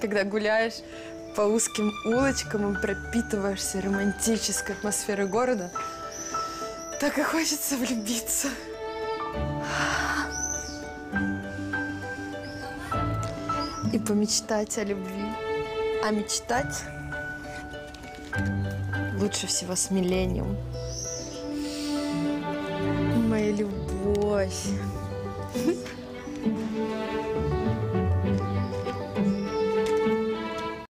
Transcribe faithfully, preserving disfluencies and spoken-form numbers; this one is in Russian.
когда гуляешь по узким улочкам и пропитываешься романтической атмосферой города, так и хочется влюбиться. И помечтать о любви. А мечтать лучше всего с Миллениум. Моя любовь.